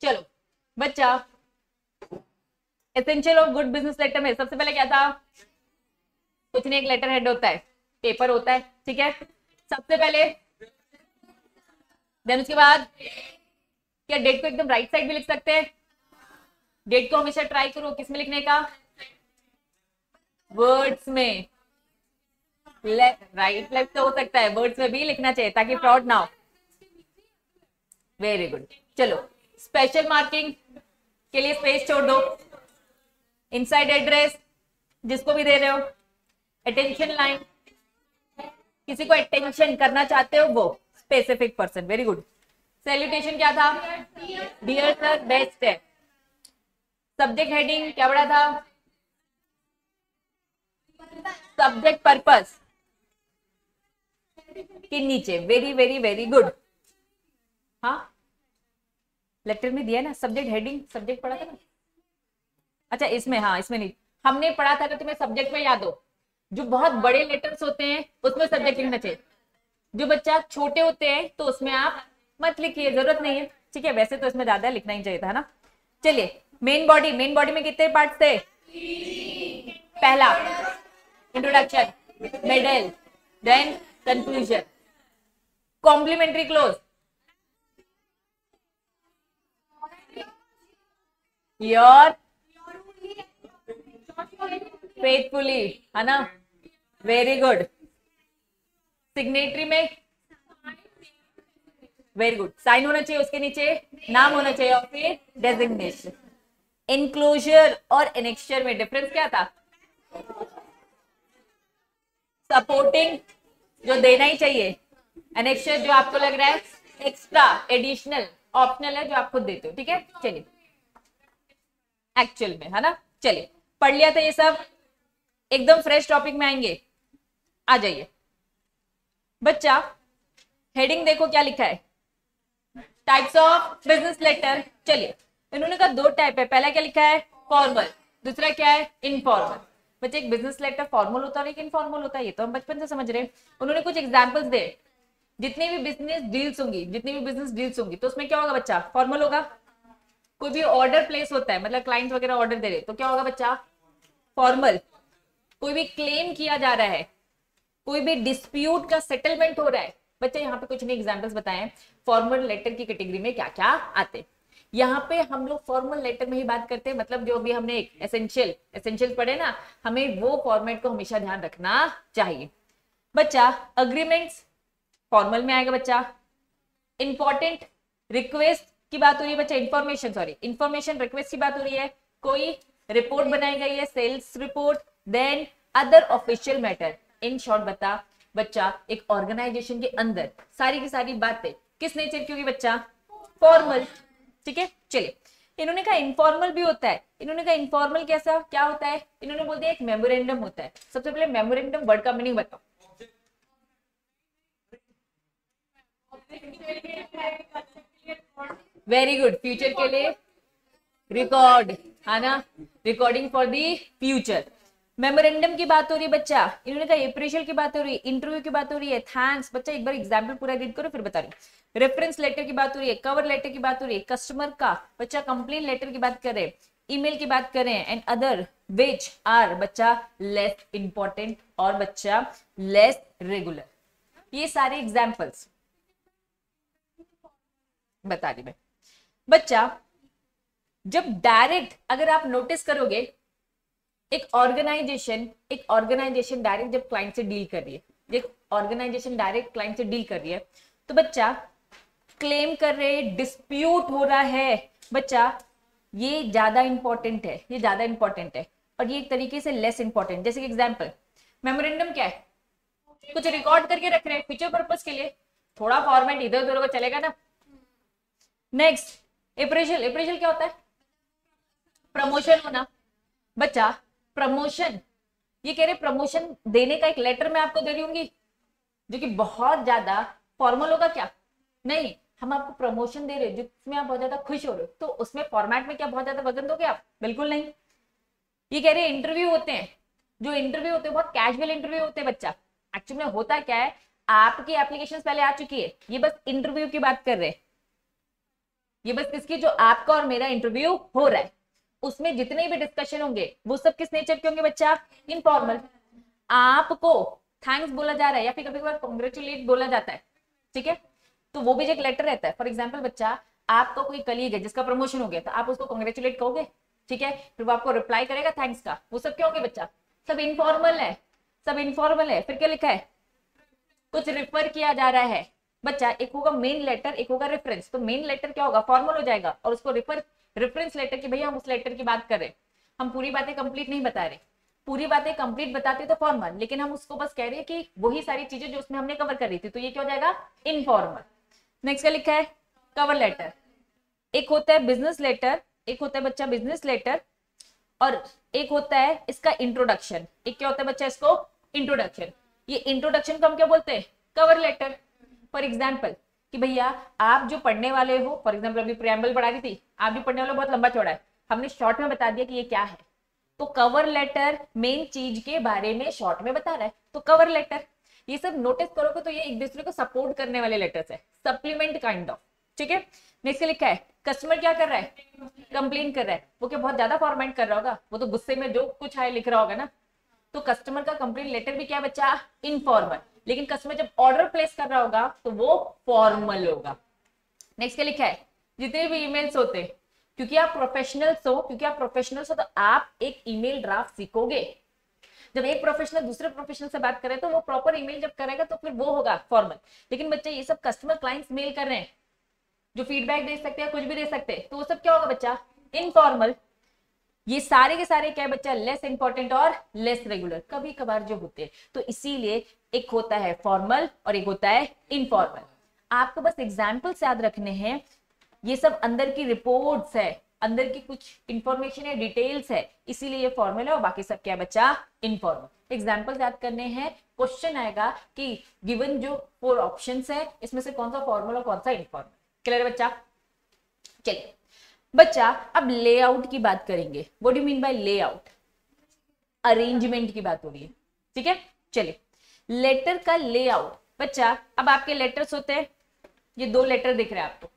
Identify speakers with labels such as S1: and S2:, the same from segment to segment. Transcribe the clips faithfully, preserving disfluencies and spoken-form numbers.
S1: चलो बच्चा, essential of good business letter में सबसे पहले क्या था? कुछ नहीं, एक लेटर हेड होता है, पेपर होता है, ठीक है, सबसे पहले। देन उसके बाद क्या डेट को एकदम राइट साइड भी लिख सकते हैं? डेट को हमेशा ट्राई करो किस में लिखने का? वर्ड्स में। राइट लेफ्ट तो हो सकता है, वर्ड्स में भी लिखना चाहिए ताकि फ्रॉड ना हो। Very good. चलो, स्पेशल मार्किंग के लिए स्पेस छोड़ दो। इनसाइड एड्रेस जिसको भी दे रहे हो, अटेंशन लाइन, किसी को अटेंशन करना चाहते हो वो specific person. Very good. Salutation क्या था? डियर सर, बेस्ट है। सब्जेक्ट हेडिंग क्या बड़ा था? सब्जेक्ट पर्पस के नीचे। Very very very good. हाँ, लेटर में दिया ना सब्जेक्ट हेडिंग, सब्जेक्ट पढ़ा था ना? अच्छा इसमें, हाँ इसमें नहीं, हमने पढ़ा था तो तुम्हें सब्जेक्ट में याद हो, जो बहुत बड़े लेटर्स होते हैं उसमें सब्जेक्ट लिखना चाहिए, जो बच्चा छोटे होते हैं तो उसमें आप मत लिखिए, जरूरत नहीं है, ठीक है। वैसे तो इसमें ज्यादा लिखना ही चाहिए था ना। चलिए, मेन बॉडी, मेन बॉडी में कितने पार्ट थे? पहला introduction, middle, then conclusion. Complimentary close, your faithfully, है ना? Very good. सिग्नेटरी में वेरी गुड, साइन होना चाहिए, उसके नीचे नाम होना चाहिए और फिर डेजिग्नेशन। इनक्लोजर और एनेक्सचर में डिफरेंस क्या था? सपोर्टिंग जो देना ही चाहिए, एनेक्सचर जो आपको लग रहा है एक्स्ट्रा, एडिशनल, ऑप्शनल है, जो आप खुद देते हो, ठीक है। चलिए, एक्चुअल में, है ना? चलिए, पढ़ लिया था ये सब, एकदम फ्रेश टॉपिक में आएंगे। आ जाइए बच्चा, हेडिंग देखो क्या लिखा है, टाइप्स ऑफ बिजनेस लेटर। चलिए, इन्होंने कहा दो टाइप है, पहला क्या लिखा है? फॉर्मल, दूसरा क्या है? इनफॉर्मल। बच्चे, एक बिजनेस लेटर फॉर्मल होता है और एक इनफॉर्मल होता है, ये तो हम बचपन से समझ रहे हैं। उन्होंने कुछ एग्जांपल्स दे, जितनी भी बिजनेस डील्स होंगी, जितनी भी बिजनेस डील्स होंगी तो उसमें क्या होगा बच्चा? फॉर्मल होगा। कोई भी ऑर्डर प्लेस होता है, मतलब क्लाइंट वगैरह ऑर्डर दे रहे, तो क्या होगा बच्चा? फॉर्मल। कोई भी क्लेम किया जा रहा है, कोई भी डिस्प्यूट का सेटलमेंट हो रहा है, बच्चे यहाँ पे कुछ नहीं एग्जांपल्स बताए फॉर्मल लेटर की कैटेगरी में क्या क्या आते। यहाँ पे हम लोग फॉर्मल लेटर में ही बात करते हैं, मतलब जो भी हमने एक एसेंशियल एसेंशियल पढ़े ना, हमें वो फॉर्मेट को हमेशा ध्यान रखना चाहिए। बच्चा, अग्रीमेंट्स फॉर्मल में आएगा बच्चा। इंपॉर्टेंट रिक्वेस्ट की बात हो रही है बच्चा, इंफॉर्मेशन सॉरी इंफॉर्मेशन रिक्वेस्ट की बात हो रही है, कोई रिपोर्ट बनाई गई है, sales report, then other official matter. In short बता बच्चा, एक ऑर्गेनाइजेशन के अंदर सारी की सारी बातें किस नेचर की होगी बच्चा? फॉर्मल, ठीक है। चलिए, इन्होंने कहा इनफॉर्मल भी होता है। इन्होंने कहा इनफॉर्मल कैसा क्या होता है? इन्होंने बोल दिया एक मेमोरेंडम होता है। सबसे पहले मेमोरेंडम वर्ड का मीनिंग बताओ। वेरी गुड, फ्यूचर के लिए रिकॉर्ड, है ना? Recording for the future. Memorandum की बात हो रही है बच्चा, इन्होंने कहा अप्रेशियल की बात हो रही है, इंटरव्यू की बात हो रही है, थैंक्स। बच्चा एक बार एग्जांपल पूरा रीड करो फिर बता रही हूँ। रेफरेंस लेटर की बात हो रही है, कवर लेटर की बात हो रही है, कस्टमर का बच्चा कंप्लेन लेटर की बात कर रहे हैं, ईमेल की बात कर रहे हैं, एंड अदर विच आर बच्चा लेस इंपॉर्टेंट और बच्चा लेस रेगुलर। ये सारे एग्जाम्पल्स बता रही मैं बच्चा। जब डायरेक्ट अगर आप नोटिस करोगे, एक ऑर्गेनाइजेशन एक ऑर्गेनाइजेशन डायरेक्ट जब क्लाइंट से डील कर रही है, एक ऑर्गेनाइजेशन डायरेक्ट क्लाइंट से डील कर रही है, तो बच्चा क्लेम कर रहे, डिस्प्यूट हो रहा है बच्चा, ये ज्यादा इंपॉर्टेंट है, ये ज्यादा इंपॉर्टेंट है, और ये एक तरीके से लेस इंपॉर्टेंट। जैसे कि एग्जांपल, मेमोरेंडम क्या है? कुछ रिकॉर्ड करके रख रहे हैं फ्यूचर पर्पस के लिए, थोड़ा फॉर्मेट इधर उधर को चलेगा ना। नेक्स्ट, अप्रेशियल। अप्रेशियल क्या होता है? प्रमोशन होना बच्चा। प्रमोशन, ये कह रहे प्रमोशन देने का एक लेटर मैं आपको दे रही हूंगी, जो कि बहुत ज्यादा फॉर्मल होगा क्या? नहीं, हम आपको प्रमोशन दे रहे हैं जिसमें आप बहुत ज्यादा खुश हो रहे हो, तो उसमें फॉर्मेट में क्या बहुत ज्यादा वजन दोगे आप? बिल्कुल नहीं। ये कह रहे हैं इंटरव्यू होते हैं, जो इंटरव्यू होते हैं बहुत कैजुअल इंटरव्यू होते हैं बच्चा। एक्चुअली में होता क्या है, आपकी एप्लीकेशन पहले आ चुकी है, ये बस इंटरव्यू की बात कर रहे हैं, ये बस किसकी, जो आपका और मेरा इंटरव्यू हो रहा है, उसमें जितने भी डिस्कशन होंगे वो सब किस नेचर के होंगे बच्चा, इनफॉर्मल। आपको थैंक्स बोला जा रहा है या फिर कभी कभार कॉन्ग्रेचुलेट बोला जाता है, ठीक है, तो वो भी एक लेटर रहता है। फॉर एग्जाम्पल बच्चा, आपका कोई कलीग है जिसका प्रमोशन हो गया, तो आप उसको कॉन्ग्रेचुलेट कहोगे, ठीक है, फिर वो आपको रिप्लाई करेगा थैंक्स का, वो सब क्या होंगे बच्चा, सब इनफॉर्मल है, सब इनफॉर्मल है। फिर क्या लिखा है, कुछ रिफर किया जा रहा है बच्चा, एक होगा मेन लेटर, एक होगा रेफरेंस। तो मेन लेटर क्या होगा, फॉर्मल हो जाएगा, और उसको रेफर रेफरेंस लेटर की भैया हम उस लेटर की बात कर रहे हैं, हम पूरी बातें कंप्लीट नहीं बता रहे, पूरी बातें कंप्लीट बताते तो फॉर्मल, लेकिन हम उसको बस कह रहे हैं कि वही सारी चीजें जो उसमें हमने कवर कर रही थी, तो ये क्या हो जाएगा, इनफॉर्मल। नेक्स्ट क्या लिखा है, कवर लेटर। एक होता है बिजनेस लेटर, एक होता है बच्चा बिजनेस लेटर, और एक होता है इसका इंट्रोडक्शन। एक क्या होता है बच्चा, इसको इंट्रोडक्शन। ये इंट्रोडक्शन को हम क्या बोलते हैं, कवर लेटर। फॉर एग्जाम्पल कि भैया आप जो पढ़ने वाले हो, फॉर एग्जाम्पल अभी प्रियम्बल पढ़ा रही थी, आप जो पढ़ने वाले हो बहुत लंबा चौड़ा है, हमने शॉर्ट में बता दिया कि ये क्या है, तो कवर लेटर मेन चीज के बारे में शॉर्ट में बता रहा है, तो कवर लेटर। ये सब नोटिस करोगे तो ये एक दूसरे को सपोर्ट करने वाले लेटर्स है, सप्लीमेंट काइंड ऑफ, ठीक है। नेक्स्ट लिखा है, कस्टमर क्या कर रहा है, कंप्लेन कर रहा है, वो क्या बहुत ज्यादा फॉर्मेट कर रहा होगा, वो तो गुस्से में जो कुछ है लिख रहा होगा ना, तो कस्टमर का कंप्लेन लेटर भी क्या है बच्चा, इनफॉर्मल। लेकिन कस्टमर जब ऑर्डर प्लेस कर रहा होगा तो वो फॉर्मल होगा। नेक्स्ट क्या लिखा है, जितने भी ईमेल्स होते हैं, क्योंकि आप प्रोफेशनल्स हो, क्योंकि आप प्रोफेशनल्स हो तो आप एक ईमेल ड्राफ्ट सीखोगे। जब एक प्रोफेशनल दूसरे प्रोफेशनल से बात करे तो वो प्रॉपर ईमेल जब करेगा तो फिर वो होगा फॉर्मल। लेकिन बच्चे ये सब कस्टमर क्लाइंट्स मेल कर रहे हैं, जो फीडबैक दे सकते हैं, कुछ भी दे सकते हैं, तो वो सब क्या होगा बच्चा, इनफॉर्मल। ये सारे के सारे क्या है बच्चा, लेस इंपॉर्टेंट और लेस रेगुलर, कभी कभार जो होते हैं, तो इसीलिए एक होता है फॉर्मल और एक होता है इनफॉर्मल। आपको बस एग्जाम्पल्स याद रखने हैं, ये सब अंदर की रिपोर्ट्स है, अंदर की कुछ इंफॉर्मेशन है, डिटेल्स है, इसीलिए ये फॉर्मल है और बाकी सब क्या बच्चा, इनफॉर्मल। एग्जाम्पल्स याद करने हैं, क्वेश्चन आएगा कि गिवन जो फोर ऑप्शंस है इसमें से कौन सा फॉर्मल और कौन सा इनफॉर्मल। क्लियर है बच्चा, चलिए बच्चा अब लेआउट की बात करेंगे। What do mean by layout, arrangement की बात हो रही है, ठीक है। चलिए लेटर का लेआउट बच्चा, अब आपके लेटर्स होते हैं, ये दो लेटर दिख रहे हैं आपको।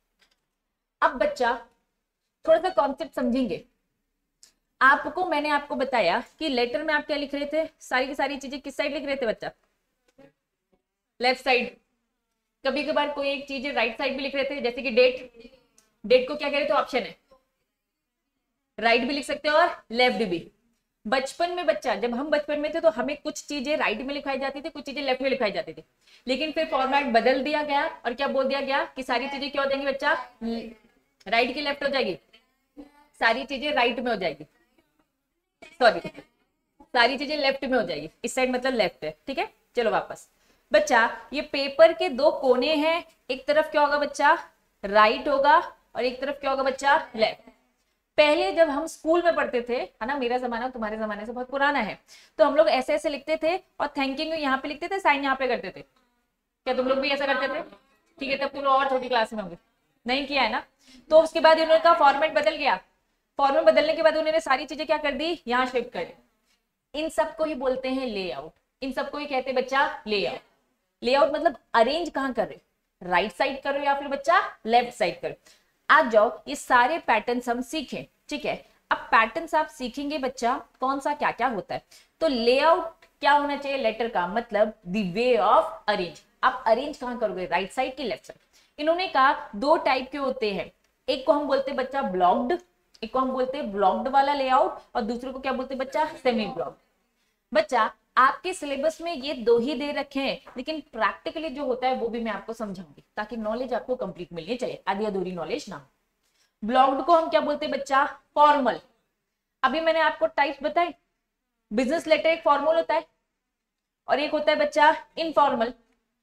S1: अब बच्चा थोड़ा सा कॉन्सेप्ट समझेंगे। आपको मैंने आपको बताया कि लेटर में आप क्या लिख रहे थे, सारी की सारी चीजें किस साइड लिख रहे थे बच्चा, लेफ्ट साइड। कभी कभार कोई एक चीज राइट साइड भी लिख रहे थे, जैसे कि डेट, डेट को क्या कह रहे थे, ऑप्शन है, राइट भी लिख सकते हो और लेफ्ट भी। बचपन में बच्चा, जब हम बचपन में थे तो हमें कुछ चीजें राइट में लिखाई जाती थी, कुछ चीजें लेफ्ट में लिखाई जाती थी, लेकिन फिर फॉर्मेट बदल दिया गया और क्या बोल दिया गया कि सारी चीजें क्या हो जाएंगी बच्चा, राइट की लेफ्ट हो जाएगी, सारी चीजें राइट में हो जाएगी, सॉरी सारी चीजें लेफ्ट में हो जाएगी, इस साइड मतलब लेफ्ट है, ठीक है। चलो वापस बच्चा, ये पेपर के दो कोने हैं, एक तरफ क्या होगा बच्चा, राइट होगा और एक तरफ क्या होगा बच्चा, लेफ्ट। पहले जब हम स्कूल में पढ़ते थे, है ना, मेरा जमाना तुम्हारे जमाने से बहुत पुराना है, तो हम लोग ऐसे ऐसे लिखते थे और थैंकिंग यहाँ पे लिखते थे, साइन यहाँ पे करते थे। क्या तुम लोग भी ऐसा करते थे? ठीक है, तब तुम लोग और छोटी क्लास में होंगे, नहीं किया है ना। तो उसके बाद इन्होंने कहा फॉर्मेट बदल गया, फॉर्मेट बदलने के बाद उन्होंने सारी चीजें क्या कर दी, यहाँ शिफ्ट कर दी। इन सबको ही बोलते हैं लेआउट, इन सबको ही कहते हैं बच्चा लेआउट। लेआउट मतलब अरेंज कहाँ कर रहे, राइट साइड करो या फिर बच्चा लेफ्ट साइड करो। आज जाओ ये सारे पैटर्न्स हम सीखें, ठीक है। अब पैटर्न्स आप सीखेंगे बच्चा कौन सा क्या क्या होता है। तो लेआउट क्या होना चाहिए लेटर का, मतलब द वे ऑफ अरेंज। आप अरेंज कहाँ करोगे, राइट साइड की लेफ्ट साइड। इन्होंने कहा दो टाइप के होते हैं, एक को हम बोलते हैं बच्चा ब्लॉक्ड, एक को हम बोलते हैं ब्लॉक्ड वाला लेआउट, और दूसरे को क्या बोलते हैं बच्चा, सेमी ब्लॉक्ड। बच्चा आपके सिलेबस में ये दो ही दे रखे हैं, लेकिन प्रैक्टिकली जो होता है वो भी मैं आपको समझाऊंगी, ताकि नॉलेज आपको कंप्लीट मिलनी चाहिए, आधी अधूरी नॉलेज ना। ब्लॉक्ड को हम क्या बोलते हैं बच्चा, फॉर्मल। अभी मैंने आपको टाइप्स बताए, बिजनेस लेटर एक फॉर्मल होता है और एक होता है बच्चा इनफॉर्मल।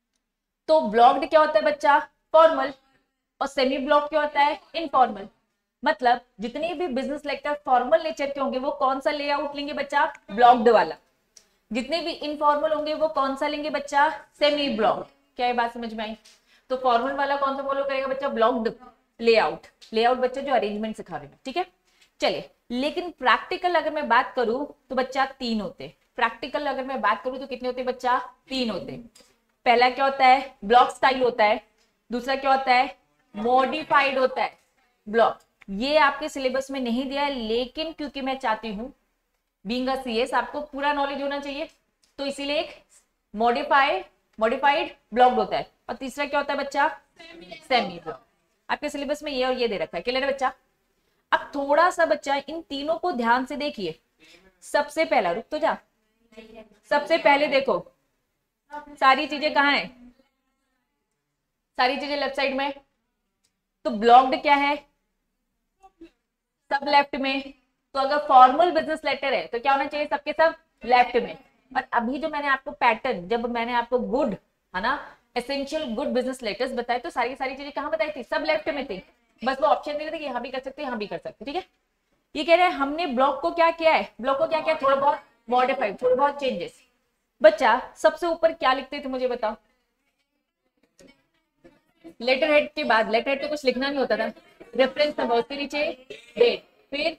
S1: तो ब्लॉक्ड क्या होता है बच्चा, फॉर्मल, और सेमी ब्लॉक क्या होता है, इनफॉर्मल। मतलब जितने भी बिजनेस लेटर फॉर्मल नेचर के होंगे वो कौन सा लेआउट लेंगे बच्चा, ब्लॉक्ड वाला। जितने भी इनफॉर्मल होंगे वो कौन सा लेंगे बच्चा, सेमी ब्लॉक्ड। क्या ये बात समझ में आई? तो फॉर्मल वाला कौन सा फॉलो करेगा बच्चा, ब्लॉक्ड लेआउट। लेआउट बच्चा जो अरेंजमेंट सिखा रहे हैं, ठीक है। चलिए, लेकिन प्रैक्टिकल अगर मैं बात करूं तो बच्चा तीन होते। प्रैक्टिकल अगर मैं बात करूं तो कितने होते बच्चा, तीन होते। पहला क्या होता है, ब्लॉक स्टाइल होता है, दूसरा क्या होता है, मॉडिफाइड होता है ब्लॉक। ये आपके सिलेबस में नहीं दिया है, लेकिन क्योंकि मैं चाहती हूं बीइंग अ सीएस आपको पूरा नॉलेज होना चाहिए, तो इसीलिए एक मॉडिफाइड मॉडिफाइड ब्लॉक्ड होता है। और तीसरा क्या होता है बच्चा? Semi block. आपके सिलेबस में ये और ये दे रखा है। क्लियर है बच्चा? अब थोड़ा सा बच्चा इन तीनों को ध्यान से देखिए। सबसे पहला, रुक तो जा, सबसे पहले देखो सारी चीजें कहाँ है? सारी चीजें लेफ्ट साइड में। तो ब्लॉक्ड क्या है? सब लेफ्ट में। तो अगर फॉर्मल बिजनेस लेटर है तो क्या होना चाहिए? सबके सब लेफ्ट में। और अभी जो मैंने आपको पैटर्न, जब मैंने आपको गुड है ना एसेंशियल गुड बिजनेस लेटर्स बताए, तो सारी सारी चीजें कहाँ बताई थी? सब लेफ्ट में थी। बस वो ऑप्शन दे रहे थे कि यहाँ भी कर सकते, यहाँ भी कर सकते। ठीक है, ये कह रहे हैं हमने ब्लॉक को क्या किया है? ब्लॉक को क्या किया? थोड़ा बहुत मॉडिफाइड, थोड़ा बहुत चेंजेस। बच्चा सबसे ऊपर क्या लिखते थे मुझे बताओ? लेटर हेड के बाद, लेटर हेड तो कुछ लिखना नहीं होता था, रेफरेंस नंबर, उसके नीचे डेट, फिर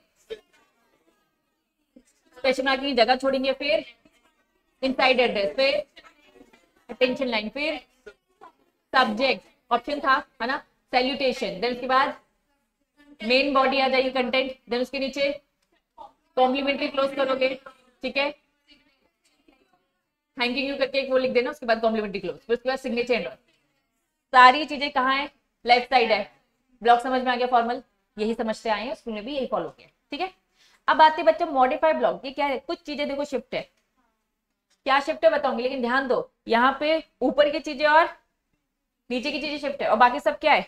S1: स्पेशल मार्किंग की जगह छोड़ेंगे, फिर इनसाइड एड्रेस, फिर अटेंशन लाइन, फिर सब्जेक्ट ऑप्शन था है ना, सैल्यूटेशन, देन उसके बाद मेन बॉडी आ जाएगी कंटेंट, देन उसके नीचे कॉम्प्लीमेंट्री क्लोज करोगे। ठीक है, थैंकिंग यू करके एक वो लिख देना, उसके बाद कॉम्प्लीमेंट्री क्लोज, फिर उसके बाद सिग्नेचर एंड। सारी चीजें कहाँ है? लेफ्ट साइड है। ब्लॉक समझ में आ गया? फॉर्मल यही समझते आए हैं, स्कूल ने भी यही फॉलो किया। ठीक है, अब आते बच्चों मॉडिफाइड ब्लॉक। ये क्या है? कुछ चीजें देखो शिफ्ट है। क्या शिफ्ट है बताऊंगी, लेकिन ध्यान दो, यहाँ पे ऊपर की चीजें और नीचे की चीजें शिफ्ट है, और बाकी सब क्या है?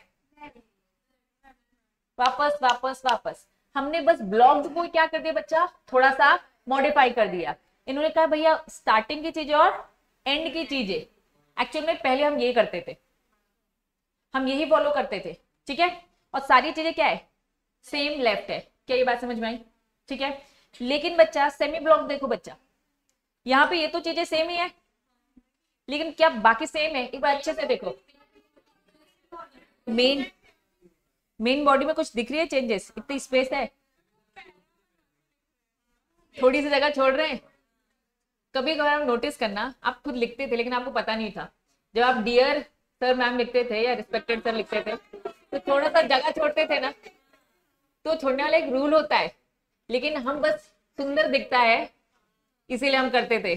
S1: वापस वापस वापस। हमने बस ब्लॉक्ड को क्या कर दिया बच्चा? थोड़ा सा मॉडिफाई कर दिया। इन्होंने कहा भैया स्टार्टिंग की चीजें और एंड की चीजें, एक्चुअल में पहले हम ये करते थे, हम यही फॉलो करते थे। ठीक है, और सारी चीजें क्या है? सेम लेफ्ट है। क्या ये बात समझ में आई? ठीक है, लेकिन बच्चा सेमी ब्लॉक देखो बच्चा, यहाँ पे ये तो चीजें सेम ही है, लेकिन क्या बाकी सेम है? एक बार अच्छे से देखो, मेन मेन बॉडी में कुछ दिख रही है चेंजेस? इतनी स्पेस है, थोड़ी सी जगह छोड़ रहे हैं। कभी कभार हम नोटिस करना, आप खुद लिखते थे लेकिन आपको पता नहीं था, जब आप डियर सर मैम लिखते थे या रिस्पेक्टेड सर लिखते थे, तो थोड़ा सा जगह छोड़ते थे ना, तो छोड़ने वाला एक रूल होता है, लेकिन हम बस सुंदर दिखता है इसीलिए हम करते थे।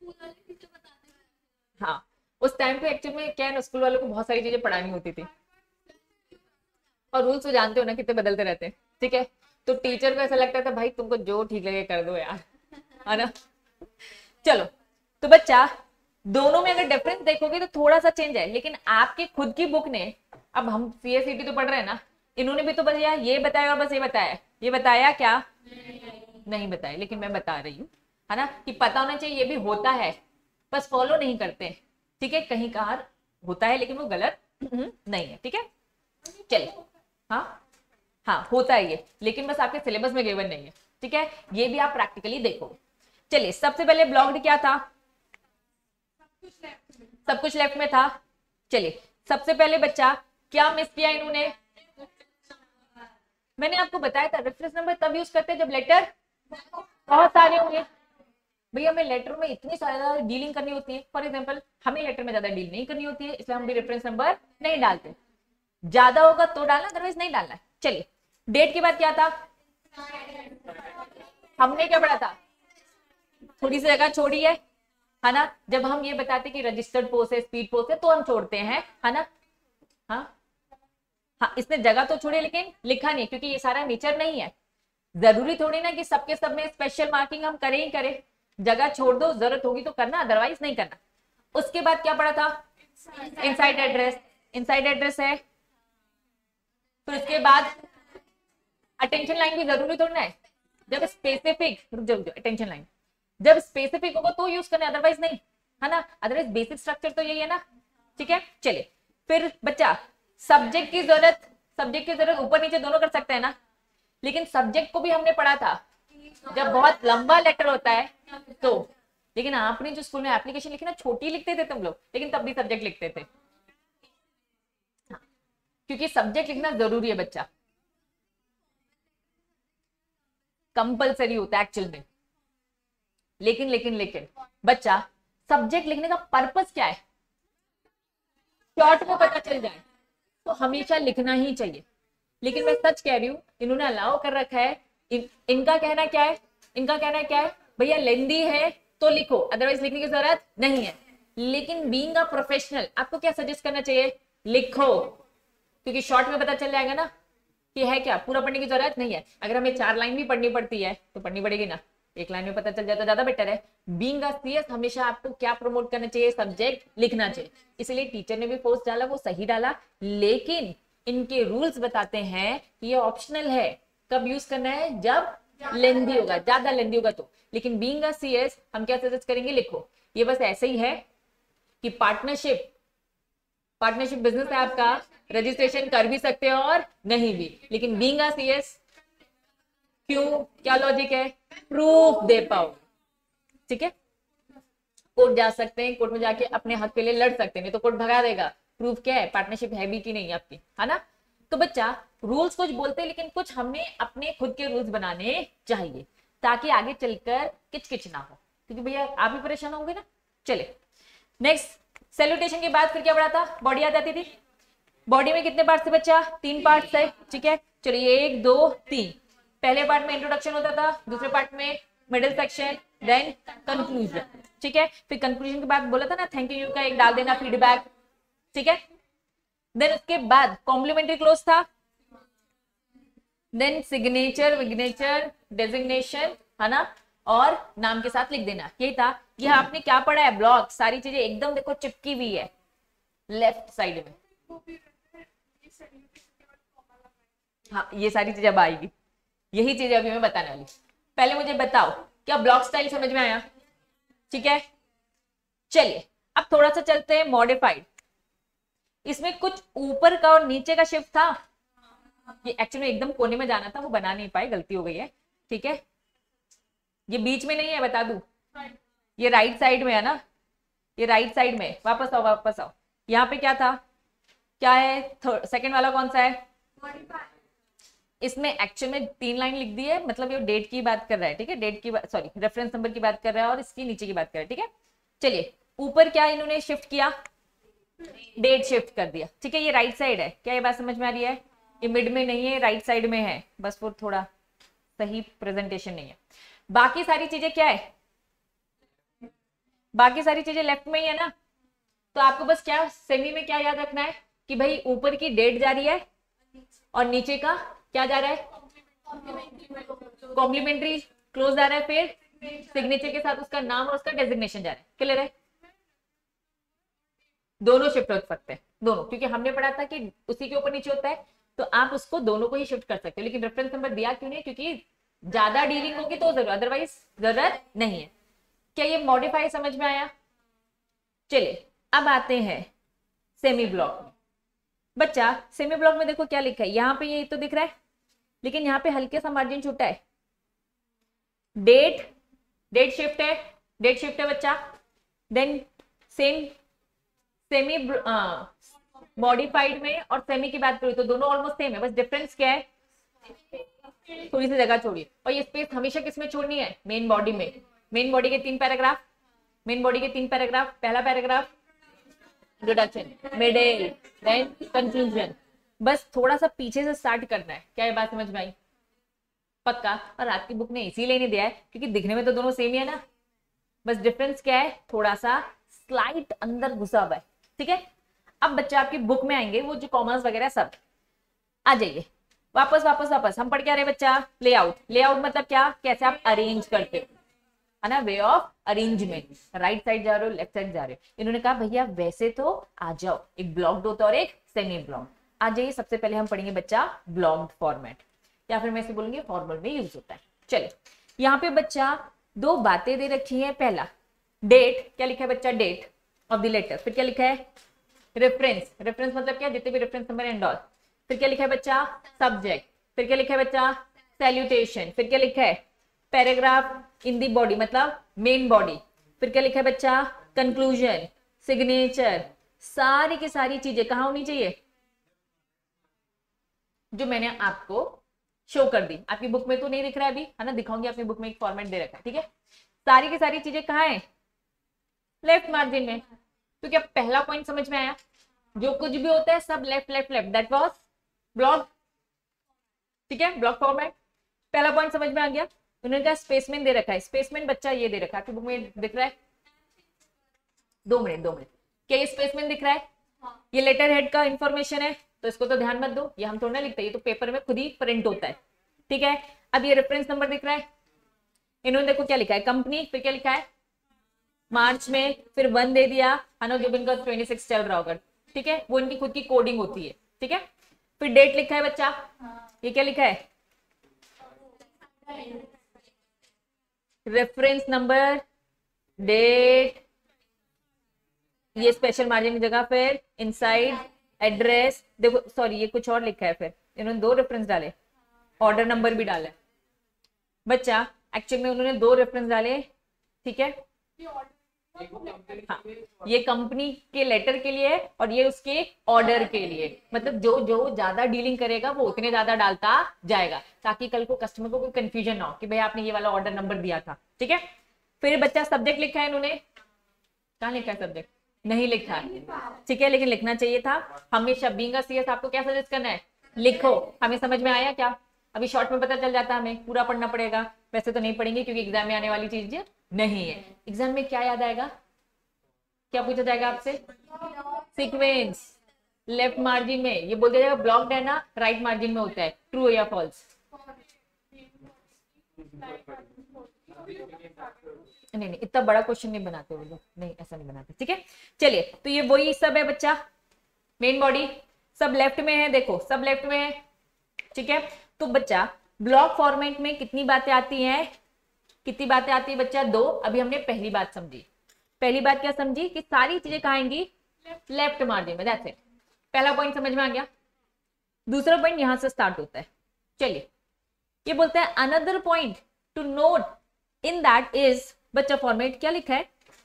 S1: हाँ, उस टाइम पे एक्चुअली में क्या है ना, स्कूल वालों को बहुत सारी चीजें पढ़ानी होती थी, और रूल्स तो जानते हो ना कितने बदलते रहते हैं। ठीक है, तो टीचर को ऐसा लगता था भाई तुमको जो ठीक लगे कर दो यार, है ना। चलो, तो बच्चा दोनों में अगर डिफरेंस देखोगे तो थोड़ा सा चेंज है, लेकिन आपकी खुद की बुक ने, अब हम सीएसईटी तो पढ़ रहे हैं ना, इन्होंने भी तो बस ये बताया और बस ये बताया, ये बताया क्या? नहीं बताया, लेकिन मैं बता रही हूँ है ना, कि पता होना चाहिए ये भी होता है, बस फॉलो नहीं करते। ठीक है, कहीं कहार होता है लेकिन वो गलत नहीं है। ठीक है, चलिए, हाँ हाँ होता है ये, लेकिन बस आपके सिलेबस में गिवन नहीं है। ठीक है, ये भी आप प्रैक्टिकली देखो। चलिए, सबसे पहले ब्लॉक्ड क्या था? सब कुछ लेफ्ट में था। चलिए, सबसे पहले बच्चा क्या मिस किया इन्होंने? मैंने आपको बताया था रेफरेंस नंबर तब यूज करते हैं जब लेटर बहुत सारे होंगे। भैया हमें लेटर में इतनी ज्यादा डीलिंग करनी होती है, फॉर एग्जांपल हमें लेटर में ज्यादा डील नहीं करनी होती है, इसलिए हम भी रेफरेंस नंबर नहीं डालते। ज्यादा होगा तो डालना, अदरवाइज नहीं डालना है। चलिए, डेट के बाद क्या था? हमने क्या पढ़ा था? थोड़ी सी जगह छोड़ी है है ना, जब हम ये बताते कि रजिस्टर्ड पोस्ट है, स्पीड पोस्ट है, तो हम छोड़ते हैं, है ना। हाँ हाँ, इसने जगह तो छोड़ी लेकिन लिखा नहीं, क्योंकि ये सारा नेचर नहीं है। जरूरी थोड़ी ना कि सबके सब में स्पेशल मार्किंग हम करें ही करें, जगह छोड़ दो, जरूरत होगी तो करना, अदरवाइज नहीं करना। उसके बाद क्या पढ़ा था? इनसाइड एड्रेस, इनसाइड एड्रेस है। फिर उसके बाद अटेंशन लाइन भी जरूरी थोड़ी ना है, जब स्पेसिफिक, रुक जाओ, अटेंशन लाइन जब स्पेसिफिक होगा तो यूज करना, अदरवाइज नहीं, है ना। अदरवाइज बेसिक स्ट्रक्चर तो यही है ना। ठीक है, चलिए, फिर बच्चा सब्जेक्ट की जरूरत, सब्जेक्ट की जरूरत ऊपर नीचे दोनों कर सकते हैं ना, लेकिन सब्जेक्ट को भी हमने पढ़ा था जब बहुत लंबा लेटर होता है तो। लेकिन आपने जो स्कूल में एप्लीकेशन लिखी ना, छोटी लिखते थे तुम लोग, लेकिन तब भी सब्जेक्ट लिखते थे, हाँ, क्योंकि सब्जेक्ट लिखना जरूरी है बच्चा, कंपलसरी होता है एक्चुअल में। लेकिन लेकिन लेकिन बच्चा सब्जेक्ट लिखने का पर्पस क्या है? शॉर्ट में पता चल जाए, तो हमेशा लिखना ही चाहिए। लेकिन मैं सच कह रही हूँ, इन्होंने अलाउ कर रखा है। इन, इनका कहना क्या है, इनका कहना क्या है, भैया लेंदी है तो लिखो, अदरवाइज लिखने की जरूरत नहीं है। लेकिन बीइंग अ प्रोफेशनल आपको क्या सजेस्ट करना चाहिए, लिखो, क्योंकि शॉर्ट में पता चल जाएगा ना कि है क्या, पूरा पढ़ने की जरूरत नहीं है। अगर हमें चार लाइन भी पढ़नी पड़ती है तो पढ़नी पड़ेगी ना, एक लाइन में पता चल जाता ज्यादा बेटर है। बीइंग अ सीएस हमेशा आपको क्या प्रमोट करना चाहिए, सब्जेक्ट लिखना चाहिए। इसलिए टीचर ने भी फोर्स डाला, वो सही डाला, लेकिन इनके रूल्स बताते हैं कि ये ऑप्शनल है, कब यूज करना है, जब लेंदी होगा, ज्यादा लेंदी होगा तो। लेकिन बीइंग अ सीएस हम क्या सजेस्ट करेंगे, लिखो। ये बस ऐसे ही है कि पार्टनरशिप पार्टनरशिप बिजनेस है आपका, रजिस्ट्रेशन कर भी सकते हो और नहीं भी। लेकिन बीइंग अ सीएस क्यों, क्या लॉजिक है, प्रूफ दे पाओ, ठीक है। कोर्ट जा सकते हैं, कोर्ट में जाके अपने हक के लिए लड़ सकते हैं, नहीं तो कोर्ट भगा देगा। प्रूफ क्या है, पार्टनरशिप है भी कि नहीं आपकी, है ना। तो बच्चा रूल्स कुछ बोलते हैं, लेकिन कुछ हमें अपने खुद के रूल्स बनाने चाहिए ताकि आगे चलकर किचकिच ना हो, क्योंकि भैया आप भी परेशान होंगे ना। चले नेक्स्ट, सैल्यूटेशन के बाद फिर क्या पढ़ा था, बॉडी आ जाती थी। बॉडी में कितने पार्ट थे बच्चा, तीन पार्ट है, ठीक है। चलिए एक दो तीन, पहले पार्ट में इंट्रोडक्शन होता था, दूसरे पार्ट में मिडिल सेक्शन, देन कंक्लूजन, ठीक है। फिर कंक्लूजन के बाद बोला था ना थैंक यू का एक डाल देना फीडबैक, ठीक है। देन उसके बाद कॉम्प्लीमेंट्री क्लोज था, देन सिग्नेचर विग्नेचर डेजिग्नेशन, है ना, और नाम के साथ लिख देना, यही था। यह आपने क्या पढ़ा है, ब्लॉक, सारी चीजें एकदम देखो चिपकी हुई है लेफ्ट साइड में। हाँ ये सारी चीजें अब आएगी, यही चीजें अभी मैं बताने वाली। पहले मुझे बताओ क्या ब्लॉक स्टाइल समझ में आया, ठीक है। चलिए अब थोड़ा सा चलते हैं मॉडिफाइड। इसमें कुछ ऊपर का और नीचे का शिफ्ट था, ये एक्चुअली एकदम कोने में जाना था, वो बना नहीं पाए, गलती हो गई है, ठीक है। ये बीच में नहीं है, बता दूं, ये राइट साइड में है ना, ये राइट साइड में। वापस आओ वापस आओ, यहाँ पे क्या था, क्या है, सेकंड वाला कौन सा है, इसमें एक्चुअल में तीन लाइन लिख दी है, मतलब ये डेट की बात कर रहा है, ठीक है, डेट की बात, सॉरी रेफरेंस नंबर की बात कर रहा है, और इसकी नीचे की बात कर रहा है, ठीक है। चलिए ऊपर क्या इन्होंने शिफ्ट किया, डेट शिफ्ट कर दिया, ठीक है। ये राइट साइड है, क्या ये बात समझ में आ रही है, ये मिड में नहीं है, राइट साइड में है, बस वो थोड़ा सही प्रेजेंटेशन नहीं है। बाकी सारी चीजें क्या है, बाकी सारी चीजें लेफ्ट में ही है ना। तो आपको बस क्या सेमी में क्या याद रखना है कि भाई ऊपर की डेट जा रही है और नीचे का क्या जा रहा है, कॉम्प्लीमेंट्री क्लोज जा रहा है, फिर सिग्नेचर के साथ उसका नाम और उसका डेजिग्नेशन जा रहा है। क्लियर है, दोनों शिफ्ट हो सकते हैं, दोनों, क्योंकि हमने पढ़ा था कि उसी के ऊपर नीचे होता है, तो आप उसको दोनों को ही शिफ्ट कर सकते हो। लेकिन रेफरेंस नंबर दिया क्यों नहीं, क्योंकि ज्यादा डीलिंग होगी तो जरूर, अदरवाइज जरूरत नहीं है। क्या ये मॉडिफाई समझ में आया। चलिए अब आते हैं सेमी ब्लॉक में। बच्चा सेमी ब्लॉक में देखो क्या लिखा है, यहाँ पे ये तो दिख रहा है, लेकिन यहाँ पे हल्के सा मार्जिन छूटा है, डेट, डेट शिफ्ट है, डेट शिफ्ट है बच्चा। देन सेम सेमी मॉडिफाइड में और सेमी की बात करूँ तो दोनों ऑलमोस्ट सेम है, बस डिफरेंस क्या है, थोड़ी सी जगह छोड़िए। और ये स्पेस हमेशा किसमें छोड़नी है, मेन बॉडी में। मेन बॉडी के तीन पैराग्राफ, मेन बॉडी के तीन पैराग्राफ, पहला paragraph introduction, middle, then conclusion. बस थोड़ा सा पीछे से स्टार्ट करना है, क्या ये बात समझ में आई, पक्का। और आपकी बुक ने इसीलिए नहीं दिया है क्योंकि दिखने में तो दोनों सेम ही है ना, बस डिफरेंस क्या है, थोड़ा सा स्लाइट अंदर घुसा हुआ है, ठीक है। अब बच्चे आपकी बुक में आएंगे, वो जो कॉमर्स वगैरह सब आ जाइए, वापस वापस वापस हम पढ़ क्या रहे बच्चा, लेआउट। लेआउट मतलब क्या, कैसे आप अरेंज करते हो, है ना, way of arrangement, right side जा रहे हो, लेफ्ट साइड जा रहे हो। इन्होंने कहा भैया वैसे तो आ जाओ, एक ब्लॉक्ड होता है और एक सेमी ब्लॉक। आ जाइए, सबसे पहले हम पढ़ेंगे बच्चा ब्लॉक्ड फॉर्मेट, या फिर मैं इसे बोलूंगी फॉर्मल में यूज होता है। चलिए यहाँ पे बच्चा दो बातें दे रखी है, पहला डेट, क्या लिखा है बच्चा, डेट ऑफ द लेटर। फिर क्या लिखा है, रेफरेंस, रेफरेंस मतलब क्या, जितने भी रेफरेंस नंबर एंड ऑल। फिर क्या लिखा है बच्चा, सब्जेक्ट। फिर क्या लिखा है बच्चा, सैल्यूटेशन। फिर क्या लिखा है, पैराग्राफ इन दी बॉडी मतलब मेन बॉडी। फिर क्या लिखा है बच्चा, कंक्लूजन, सिग्नेचर। सारी की सारी चीजें कहाँ होनी चाहिए, जो मैंने आपको शो कर दी। आपकी बुक में तो नहीं दिख रहा है अभी, है ना, दिखाऊंगी, अपनी बुक में एक फॉर्मेट दे रखा है, ठीक है। सारी की सारी चीजें कहाँ है, लेफ्ट मार्जिन में। तो क्या पहला पॉइंट समझ में आया, जो कुछ भी होता है सब left left left, that was block. ठीक है, ब्लॉक फॉर्मेट। पहला पॉइंट समझ में आ गया। उन्होंने कहा स्पेसमेंट दे रखा है, स्पेसमेंट बच्चा ये दे रखा है, बुक में दिख रहा है, दो मिनट दो मिनट, क्या ये स्पेसमेंट दिख रहा है? हाँ। ये लेटर हेड का इंफॉर्मेशन है, तो इसको तो ध्यान मत दो, ये हम थोड़ा ना लिखते हैं, ये तो पेपर में खुद ही प्रिंट होता है। ठीक है, अब ये रेफरेंस नंबर दिख रहा है, इन्होंने देखो क्या लिखा है, कंपनी, फिर क्या लिखा है मार्च में, फिर वन दे दिया, हनो गिवन का ट्वेंटी सिक्स चल रहा होगा। ठीक है, वो इनकी खुद की कोडिंग होती है। ठीक है, फिर डेट लिखा है बच्चा, ये क्या लिखा है, रेफरेंस नंबर, डेट, ये स्पेशल मार्जिन की जगह फिर इनसाइड एड्रेस, देखो सॉरी ये कुछ और लिखा है, फिर इन्होंने दो रेफरेंस डाले, ऑर्डर नंबर भी डाला है बच्चा, एक्चुअली में उन्होंने दो रेफरेंस डाले। ठीक है, हाँ, ये कंपनी के लेटर के लिए है और ये उसके ऑर्डर के लिए, मतलब जो जो ज्यादा डीलिंग करेगा वो उतने ज्यादा डालता जाएगा, ताकि कल को कस्टमर को कोई कंफ्यूजन ना हो कि भाई आपने ये वाला ऑर्डर नंबर दिया था। ठीक है, फिर बच्चा सब्जेक्ट लिखा है इन्होंने, कहाँ लिखा है सब्जेक्ट, नहीं लिखा है। ठीक है, लेकिन लिखना चाहिए था हमेशा। बीइंग अ सीएस आपको क्या सजेस्ट करना है, लिखो। हमें समझ में आया क्या? अभी शॉर्ट में पता चल जाता है, हमें पूरा पढ़ना पड़ेगा, वैसे तो नहीं पढ़ेंगे क्योंकि एग्जाम में आने वाली चीज नहीं है। एग्जाम में क्या याद आएगा, क्या पूछा जाएगा आपसे, सीक्वेंस, लेफ्ट मार्जिन में ये बोल दिया जाएगा ब्लॉक्ड है ना, राइट मार्जिन में होता है, ट्रू या फॉल्स। नहीं नहीं, इतना बड़ा क्वेश्चन नहीं बनाते वो लोग, नहीं ऐसा नहीं बनाते। ठीक है, चलिए, तो ये वही सब है बच्चा, मेन बॉडी सब लेफ्ट में है, देखो सब लेफ्ट में है। ठीक है, तो बच्चा ब्लॉक फॉर्मेट में कितनी बातें आती हैं, कितनी बातें आती है बच्चा, दो। अभी हमने पहली बात समझी, पहली बात क्या समझी कि सारी चीजें कहाँ आएंगी, लेफ्ट मार्जिन में, दैट्स इट। पहला पॉइंट समझ में आ गया। दूसरा पॉइंट यहां से स्टार्ट होता है। चलिए, ये बोलता है another point to note in that is, बच्चा फॉर्मेट क्या लिखा है,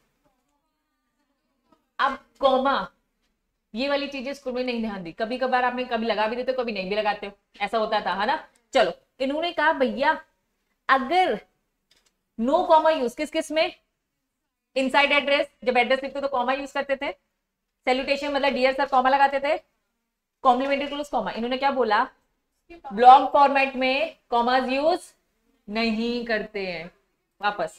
S1: अब कॉमा, ये वाली चीजें स्कूल में नहीं ध्यान दी, कभी कभार आपने कभी लगा भी देते हो, कभी नहीं भी लगाते हो, ऐसा होता था, है ना। चलो, इन्होंने कहा भैया अगर नो कॉमा यूज किस किस में, इनसाइड एड्रेस, जब एड्रेस लिखते तो कॉमा यूज करते थे, सैल्यूटेशन मतलब डियर सर कॉमा लगाते थे, कॉम्प्लीमेंट्री क्लोज कॉमा। इन्होंने क्या बोला, ब्लॉक फॉर्मेट में कॉमास यूज नहीं करते हैं। वापस,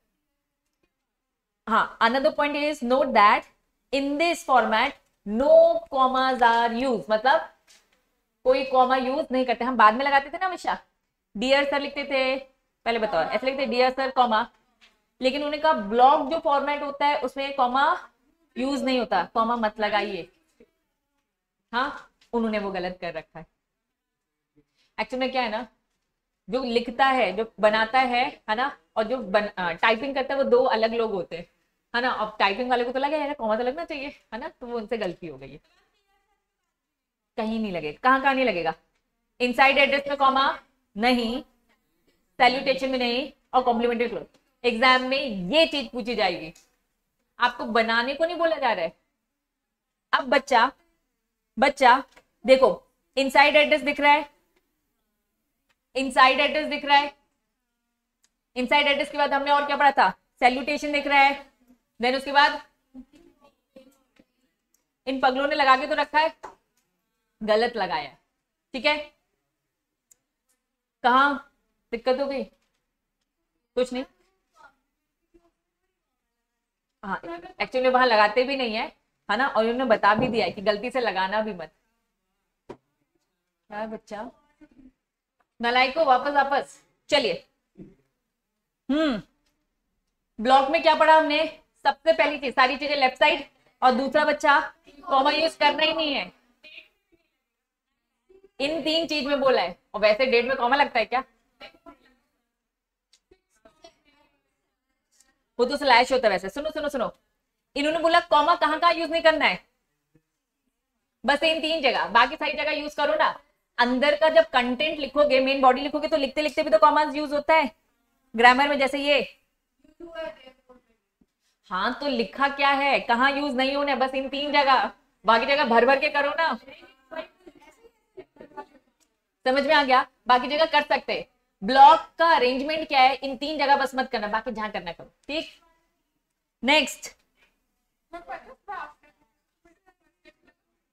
S1: हाँ, another point is note that in this format no commas are use, मतलब कोई कॉमा यूज नहीं करते। हम बाद में लगाते थे ना हमेशा, डियर सर लिखते थे, पहले बताओ ऐसे लिखते डियर सर कॉमा, लेकिन उन्होंने कहा ब्लॉक जो फॉर्मेट होता है उसमें कॉमा यूज नहीं होता, कॉमा मत लगाइए। हाँ, उन्होंने वो गलत कर रखा है। एक्चुअली में क्या है ना, जो लिखता है, जो बनाता है है ना, और जो टाइपिंग करता है वो दो अलग लोग होते हैं, है ना। अब टाइपिंग वाले को तो लगा यार कॉमा तो लगना चाहिए, है ना, तो वो उनसे गलती हो गई है। कहीं नहीं लगेगा, कहाँ कहाँ नहीं लगेगा, इनसाइड एड्रेस में कॉमा नहीं, सैल्यूटेशन में नहीं, और कॉम्प्लीमेंट्री क्लोज। एग्जाम में ये चीज पूछी जाएगी, आपको बनाने को नहीं बोला जा रहा है। अब बच्चा बच्चा देखो, इनसाइड एड्रेस दिख रहा है, इनसाइड एड्रेस दिख रहा है, इनसाइड एड्रेस के बाद हमने और क्या पढ़ा था, सैल्यूटेशन दिख रहा है, देन उसके बाद इन पगलों ने लगा के तो रखा है, गलत लगाया। ठीक है, कहां दिक्कत हो गई, कुछ नहीं, हाँ एक्चुअली वहां लगाते भी नहीं है, है ना, और उन्होंने बता भी दिया है कि गलती से लगाना भी मत। क्या बच्चा, नलायको, वापस वापस। चलिए, हम्म ब्लॉक में क्या पढ़ा हमने, सबसे पहली चीज सारी चीजें लेफ्ट साइड, और दूसरा बच्चा कॉमा यूज करना ही नहीं है, इन तीन चीज में बोला है। और वैसे डेट में कॉमा लगता है क्या, वो तो स्लैश होता है वैसे। सुनो सुनो सुनो, इन्होंने बोला कॉमा कहाँ कहाँ यूज नहीं करना है, बस इन तीन जगह, बाकी सारी जगह यूज करो ना। अंदर का जब कंटेंट लिखोगे, मेन बॉडी लिखोगे, तो लिखते लिखते भी तो कॉमा यूज होता है ग्रामर में, जैसे ये। हाँ, तो लिखा क्या है, कहाँ यूज नहीं होना है, बस इन तीन जगह, बाकी जगह भर भर के करो ना। समझ में आ गया, बाकी जगह कर सकते। ब्लॉक का अरेंजमेंट क्या है, इन तीन जगह बस मत करना, बाकी जहां करना करो। ठीक, नेक्स्ट,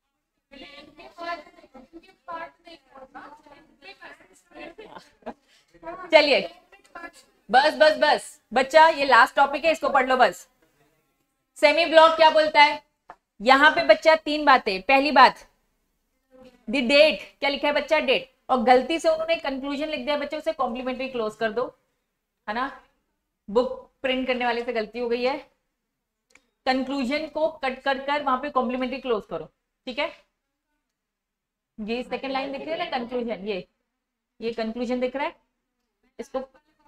S1: चलिए बस बस बस बच्चा, ये लास्ट टॉपिक है, इसको पढ़ लो बस। सेमी ब्लॉक क्या बोलता है? यहां पे बच्चा तीन बातें। पहली बात, द डेट, क्या लिखा है बच्चा? डेट। और गलती से उन्होंने कंक्लूजन लिख दिया बच्चे, उसे कॉम्प्लीमेंट्री क्लोज कर दो, है ना। बुक प्रिंट करने वाले से गलती हो गई है। कंक्लूजन को कट कर कर वहां पे कॉम्प्लीमेंट्री क्लोज करो, ठीक है। ये सेकंड लाइन दिख रही है ना, कंक्लूजन, ये ये कंक्लूजन दिख रहा है, इसको,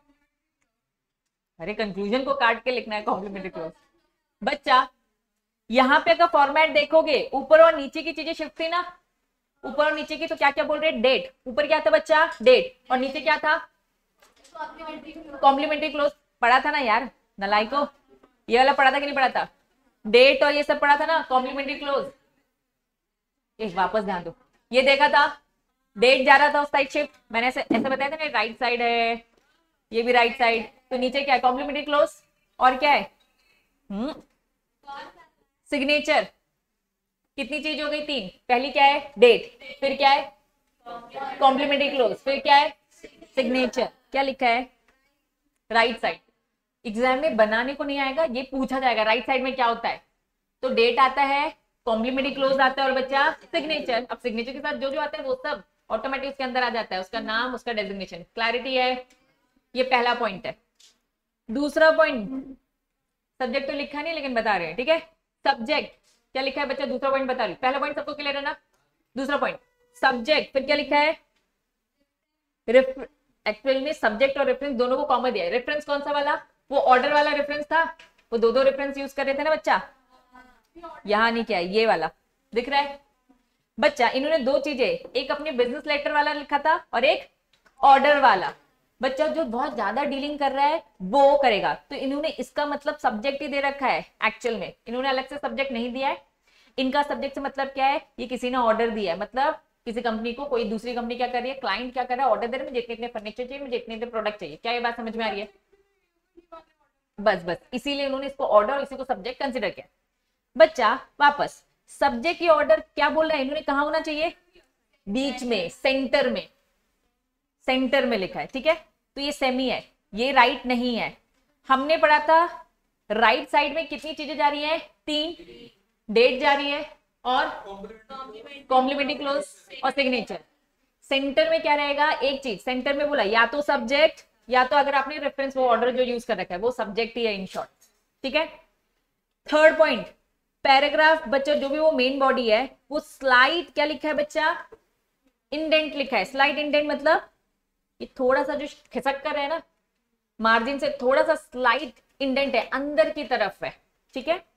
S1: अरे कंक्लूजन को काट के लिखना है कॉम्प्लीमेंट्री क्लोज। बच्चा यहां पे अगर फॉर्मेट देखोगे, ऊपर और नीचे की चीजें शिफ्ट थी ना, ऊपर और नीचे की, तो क्या क्या बोल रहे? डेट। ऊपर क्या था बच्चा? डेट। और नीचे क्या था? Complimentary close. पढ़ा था ना यार नलाइको, ये वाला पढ़ा था कि नहीं पढ़ा था? डेट और ये सब पढ़ा था ना, कॉम्प्लीमेंट्री क्लोज। एक वापस ध्यान दो, ये देखा था, डेट जा रहा था उस साइड शिफ्ट, मैंने ऐसे ऐसे बताया था ना, राइट साइड है, ये भी राइट साइड, तो नीचे क्या है? Complimentary close. और क्या है? हम्म सिग्नेचर। कितनी चीज हो गई? तीन। पहली क्या है? डेट, फिर क्या है? कॉम्प्लीमेंट्री क्लोज, फिर क्या है? सिग्नेचर। क्या लिखा है? Right side. एग्जाम में बनाने को नहीं आएगा, ये पूछा जाएगा राइट साइड में क्या होता है। तो डेट आता है, कॉम्प्लीमेंट्री क्लोज आता है, और बच्चा सिग्नेचर। अब सिग्नेचर के साथ जो जो आता है वो सब ऑटोमेटिक उसके अंदर आ जाता है, उसका नाम, उसका डेजिग्नेशन। क्लैरिटी है? ये पहला पॉइंट है। दूसरा पॉइंट, सब्जेक्ट तो लिखा नहीं लेकिन बता रहे हैं, ठीक है। सब्जेक्ट क्या लिखा है बच्चा? दूसरा पॉइंट बता रही। पहला पॉइंट सबको क्लियर है ना? दूसरा पॉइंट सब्जेक्ट, फिर क्या लिखा है? एक्चुअल में सब्जेक्ट और रेफरेंस दोनों को कॉमन दिया है। रेफरेंस कौन सा वाला? वो ऑर्डर वाला रेफरेंस था, वो दो दो रेफरेंस यूज कर रहे थे ना बच्चा। यहां नहीं क्या है, ये वाला दिख रहा है बच्चा। इन्होंने दो चीजें, एक अपने बिजनेस लेटर वाला लिखा था और एक ऑर्डर वाला। बच्चा जो बहुत ज्यादा डीलिंग कर रहा है वो करेगा, तो इन्होंने इसका मतलब सब्जेक्ट ही दे रखा है। एक्चुअल में इन्होंने अलग से सब्जेक्ट नहीं दिया है। इनका सब्जेक्ट से मतलब क्या है? ये किसी ने ऑर्डर दिया है, मतलब किसी कंपनी को, कोई दूसरी कंपनी क्या कर रही है, क्लाइंट क्या कर रहा है, ऑर्डर दे रहे हैं, मुझे इतने इतने फर्नीचर चाहिए, मुझे इतने इतने प्रोडक्ट चाहिए। क्या ये बात समझ में आ रही है? बस बस इसीलिए उन्होंने इसको ऑर्डर और इसी को सब्जेक्ट कंसिडर किया। बच्चा वापस, सब्जेक्ट की ऑर्डर क्या बोल रहा है इन्होंने? कहा होना चाहिए? बीच में, सेंटर में, सेंटर में लिखा है, ठीक है। तो ये सेमी है, ये राइट नहीं है। हमने पढ़ा था राइट साइड में कितनी चीजें जा रही है? तीन। डेट जा रही है और कॉम्प्लीमेंट्री क्लोज और सिग्नेचर। सेंटर में क्या रहेगा? एक चीज सेंटर में बोला, या तो सब्जेक्ट, या तो अगर आपने रेफरेंस वो ऑर्डर जो यूज कर रखा है वो सब्जेक्ट ही है इन शॉर्ट, ठीक है। थर्ड पॉइंट, पैराग्राफ बच्चा जो भी वो मेन बॉडी है वो स्लाइड, क्या लिखा है बच्चा? इंडेंट लिखा है। स्लाइड इंडेंट मतलब ये थोड़ा सा जो खिसक कर है ना, मार्जिन से थोड़ा सा स्लाइड इंडेंट है, अंदर की तरफ है, ठीक है।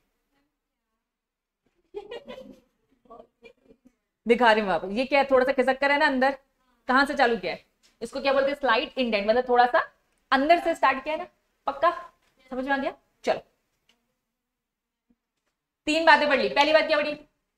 S1: दिखा रही हूं वापस, ये क्या है? थोड़ा सा खिसक कर है ना अंदर। कहां से चालू किया है? इसको क्या बोलते हैं? स्लाइड इंडेंट, मतलब थोड़ा सा अंदर से स्टार्ट किया है ना। पक्का समझ में आ गया? चलो, तीन बातें पढ़ ली। पहली बात क्या पढ़ी?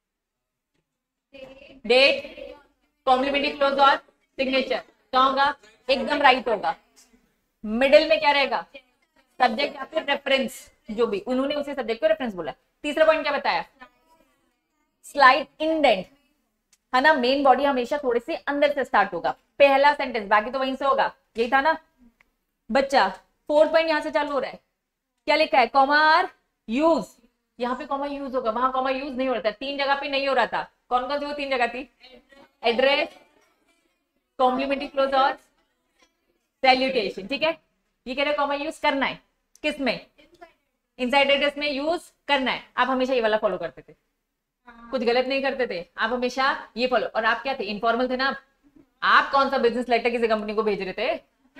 S1: डेट, कॉम्प्लीमेंट्री क्लोज और सिग्नेचर। क्या होगा? एकदम राइट होगा। मिडिल में क्या रहेगा? सब्जेक्ट या फिर रेफरेंस, जो भी, उन्होंने उसी सब्जेक्ट को रेफरेंस बोला। तीसरा पॉइंट क्या बताया? स्लाइड इंडेंट, है ना। मेन बॉडी हमेशा थोड़ी सी अंदर से स्टार्ट होगा, पहला सेंटेंस, बाकी तो वहीं से होगा। यही था ना बच्चा। फोर्थ पॉइंट यहां से चालू हो रहा है, क्या लिखा है? Comma are use. यहाँ पे कॉमा यूज होगा, वहां कॉमा यूज नहीं हो रहा था। तीन जगह पे नहीं हो रहा था। कौन कौन सी वो तीन जगह थी? एड्रेस, कॉम्प्लीमेंट्री क्लोज और सैल्यूटेशन, ठीक है। ये कह रहे कॉमा यूज करना है, किस में? इनसाइड एड्रेस में यूज करना है। आप हमेशा ये वाला फॉलो करते थे, कुछ गलत नहीं करते थे आप, हमेशा ये फॉलो। और आप क्या थे? इनफॉर्मल थे ना आप। आप कौन सा बिजनेस लेटर किसी कंपनी को भेज रहे थे?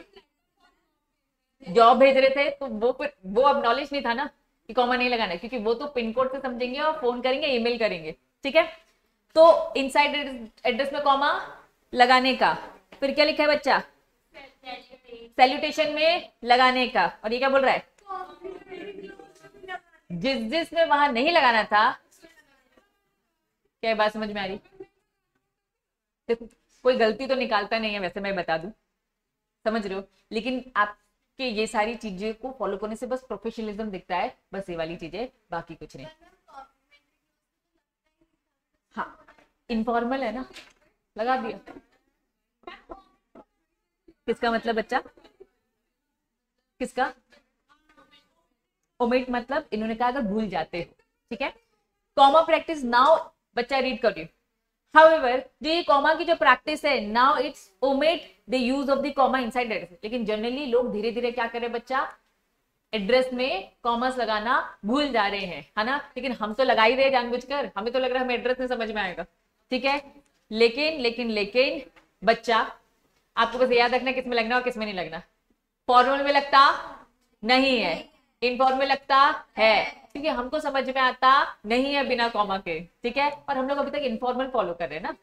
S1: जॉब भेज रहे थे, तो वो वो अब नॉलेज नहीं था ना कि कॉमा नहीं लगाना है, क्योंकि वो तो पिन कोड से समझेंगे और फोन करेंगे, ईमेल करेंगे, ठीक है। तो इनसाइड एड्रेस में कॉमा लगाने का। फिर क्या लिखा है बच्चा? सैल्यूटेशन में लगाने का। और ये क्या बोल रहा है? जिस जिस में वहां नहीं लगाना था। क्या बात समझ में आ रही? देखो, कोई गलती तो निकालता नहीं है वैसे, मैं बता दूं, समझ रहे हो। लेकिन आपके ये सारी चीजें को फॉलो करने से बस प्रोफेशनलिज्म दिखता है, बस ये वाली चीजें, बाकी कुछ नहीं। हाँ, इनफॉर्मल है ना, लगा दिया। किसका मतलब बच्चा, किसका? ओमिट मतलब इन्होंने कहा अगर भूल जाते हो, ठीक है। कॉमा प्रैक्टिस नाउ, बच्चा रीड करिए। However, जो ये कॉमा की जो प्रैक्टिस है, now it's omit the use of the comma inside address. लेकिन जनरली लोग धीरे धीरे क्या करे बच्चा, एड्रेस में कॉमर्स लगाना भूल जा रहे हैं, है ना। लेकिन हम तो लगा ही रहे जानबूझकर, हमें तो लग रहा है हमें एड्रेस में समझ में आएगा, ठीक है। लेकिन लेकिन लेकिन बच्चा आपको बस याद रखना किस में लगना और किस में नहीं लगना। फॉर्मल में लगता नहीं है, इनफॉर्मल में लगता है, क्योंकि हमको समझ में आता नहीं है बिना कॉमा के, ठीक है। और हम लोग अभी तक इनफॉर्मल फॉलो कर रहे हैं ना।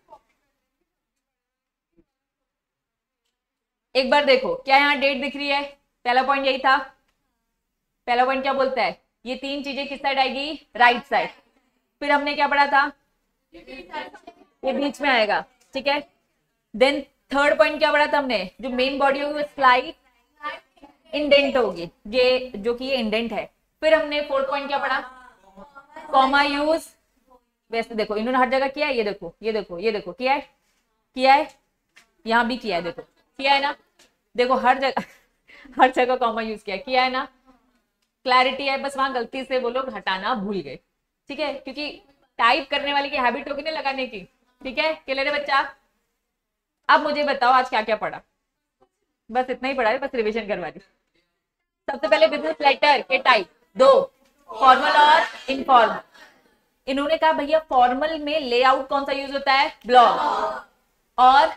S1: एक बार देखो, क्या यहाँ डेट दिख रही है? पहला पॉइंट यही था। पहला पॉइंट क्या बोलता है, ये तीन चीजें किस साइड आएगी? Right side. फिर हमने क्या पढ़ा था, ये बीच में आएगा, ठीक है। देन थर्ड पॉइंट क्या पढ़ा था हमने, जो मेन बॉडी होगी स्लाइड इंडेंट होगी, ये जो कि ये इंडेंट है। फिर हमने फोर्थ पॉइंट क्या पढ़ा, कॉमा यूज। वैसे देखो इन्होंने हर जगह किया है, ये देखो ये देखो ये देखो किया है, किया है, यहाँ भी किया है, देखो किया है ना, देखो हर जगह हर जगह कॉमा यूज किया है, किया है ना। क्लैरिटी है, बस वहां गलती से वो लोग हटाना भूल गए, ठीक है, क्योंकि टाइप करने वाले की हैबिट होगी ना लगाने की, ठीक है। क्लियर है बच्चा? अब मुझे बताओ आज क्या क्या पढ़ा? बस इतना ही पढ़ा है, बस रिवीजन करवा दी। सबसे पहले बिजनेस लेटर के टाइप दो, फॉर्मल और इनफॉर्मल। इन्होंने कहा भैया फॉर्मल में लेआउट कौन सा यूज होता है? ब्लॉक। और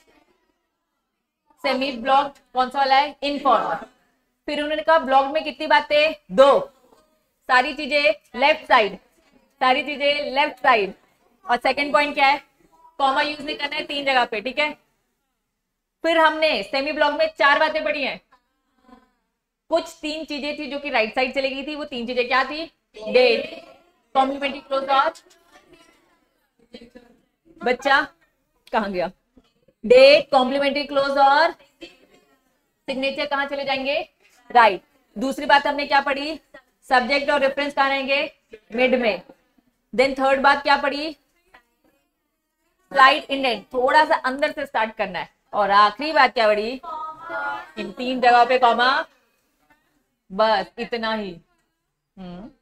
S1: सेमी ब्लॉक कौन सा वाला है? इनफॉर्मल। फिर उन्होंने कहा ब्लॉक में कितनी बातें? दो, सारी चीजें लेफ्ट साइड, सारी चीजें लेफ्ट साइड। और सेकंड पॉइंट क्या है? कॉमा यूज नहीं करना है तीन जगह पे, ठीक है। फिर हमने सेमी ब्लॉक में चार बातें पढ़ी हैं। कुछ तीन चीजें थी जो कि राइट साइड चली गई थी, वो तीन चीजें क्या थी? डेट, कॉम्प्लीमेंट्री क्लोज और बच्चा कहां गया? डेट, कॉम्प्लीमेंट्री क्लोज और सिग्नेचर कहां चले जाएंगे? Right right. दूसरी बात हमने क्या पढ़ी? सब्जेक्ट और रेफरेंस कहां रहेंगे? मिड में। देन थर्ड बात क्या पढ़ी? स्लाइड इंडेंट, थोड़ा सा अंदर से स्टार्ट करना है। और आखिरी बात क्या पढ़ी? इन तीन जगह पे कॉमा, बस इतना ही। हम्म